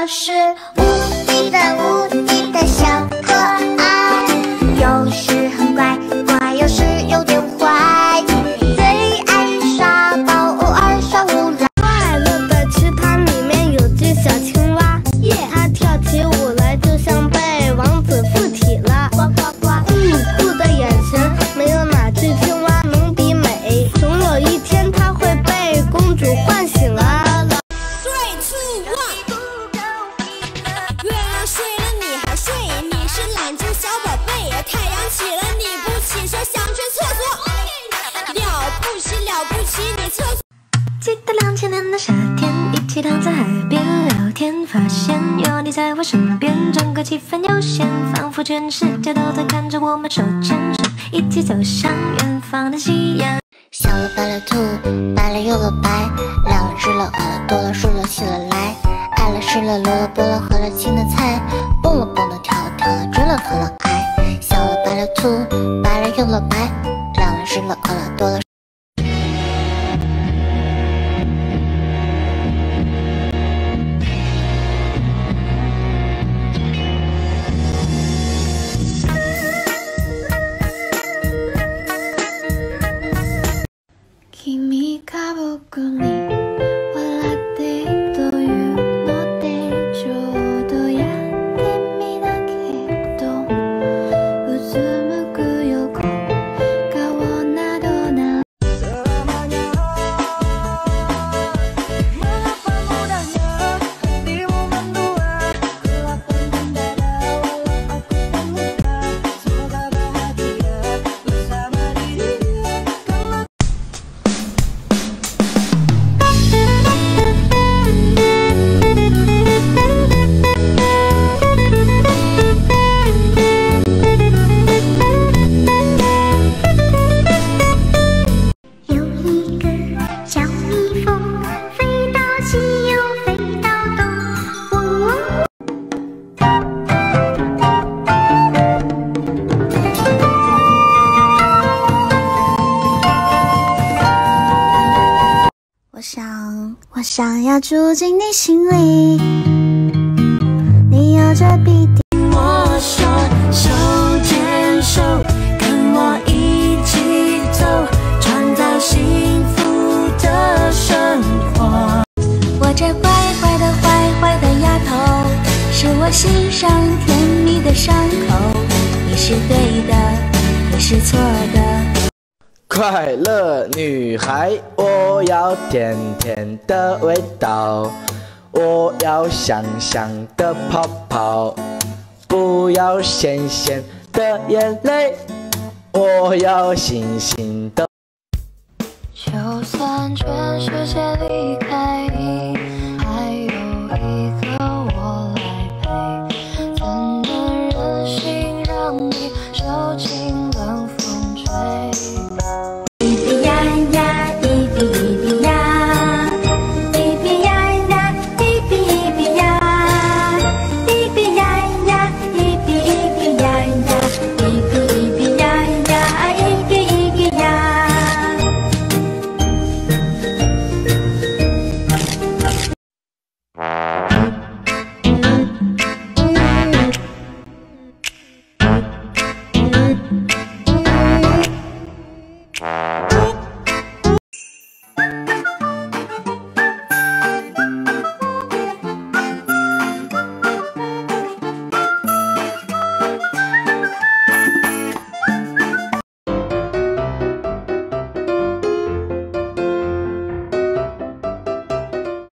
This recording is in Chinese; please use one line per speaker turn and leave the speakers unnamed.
是无敌的小可爱，有时很乖，乖有时有点坏，最爱耍宝，偶尔耍无赖。
快乐的池塘里面有只小青蛙，它跳起舞来就像被王子附体了。酷的眼神，没有哪只青蛙能比美。总有一天，它会被公主唤醒了。
睡了你还睡，你是懒猪小宝贝。太阳起了你不起，说想去厕所。了不起了不起，你厕所。
记得2000年的夏天，一起躺在海边聊天，发现有你在我身边，整个气氛悠闲，仿佛全世界都在看着我们手牵手，一起走向远方的夕阳。
小了白了兔，白了又了白，亮了日了饿了多了睡了起了来。 爱了吃了萝了剥了合了青的菜，蹦了蹦的跳了跳了追了和了爱，小了白了兔，白了又了白，亮了日了饿了多了。
君が僕に笑ってというのでちょうどやってみたけどうつむく横顔などな
我想要住进你心里，你有着必定。
我手手牵手，跟我一起走，创造幸福的生活。
我这坏坏的坏坏的丫头，是我心上甜蜜的伤口。你是对的，你是错的。
快乐女孩，我要甜甜的味道，我要香香的泡泡，不要咸咸的眼泪，我要醒醒的。
就算全世界离开。